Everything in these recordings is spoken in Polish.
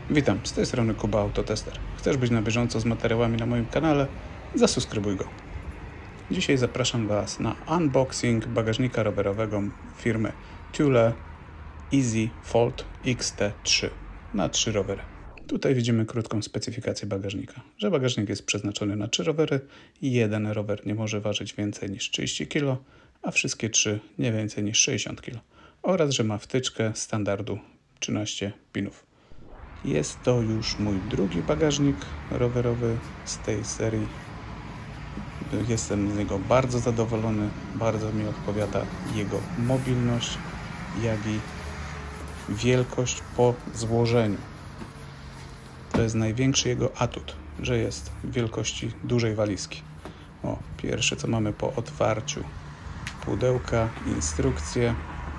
Witam, z tej strony Kuba Autotester. Chcesz być na bieżąco z materiałami na moim kanale? Zasubskrybuj go. Dzisiaj zapraszam Was na unboxing bagażnika rowerowego firmy Thule Easy Fold XT3 na 3 rowery. Tutaj widzimy krótką specyfikację bagażnika, że bagażnik jest przeznaczony na 3 rowery i jeden rower nie może ważyć więcej niż 30 kg, a wszystkie 3 nie więcej niż 60 kg oraz, że ma wtyczkę standardu 13 pinów. Jest to już mój drugi bagażnik rowerowy z tej serii. Jestem z niego bardzo zadowolony, bardzo mi odpowiada jego mobilność, jak i wielkość po złożeniu. To jest największy jego atut, że jest wielkości dużej walizki. Pierwsze co mamy po otwarciu pudełka, instrukcje.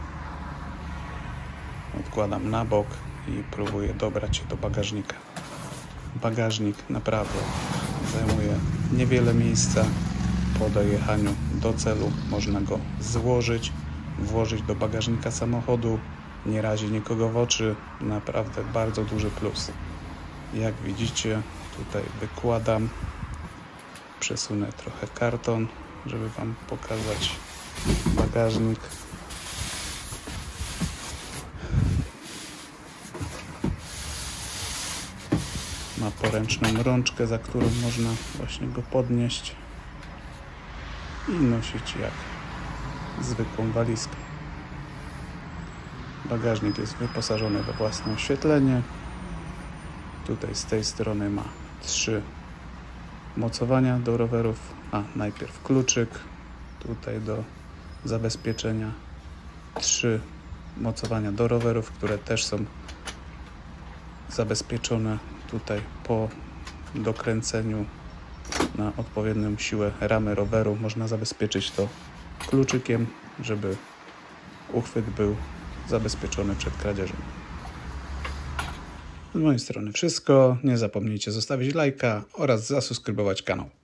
Odkładam na bok i próbuję dobrać się do bagażnika. Bagażnik naprawdę zajmuje niewiele miejsca. Po dojechaniu do celu można go złożyć, włożyć do bagażnika samochodu. Nie razi nikogo w oczy. Naprawdę bardzo duży plus. Jak widzicie, tutaj wykładam. Przesunę trochę karton, żeby Wam pokazać bagażnik. Ma poręczną rączkę, za którą można właśnie go podnieść i nosić jak zwykłą walizkę. Bagażnik jest wyposażony we własne oświetlenie. Tutaj z tej strony ma 3 mocowania do rowerów. Najpierw kluczyk tutaj do zabezpieczenia. 3 mocowania do rowerów, które też są zabezpieczone tutaj po dokręceniu na odpowiednią siłę ramy roweru. Można zabezpieczyć to kluczykiem, żeby uchwyt był zabezpieczony przed kradzieżą. Z mojej strony wszystko. Nie zapomnijcie zostawić lajka oraz zasubskrybować kanał.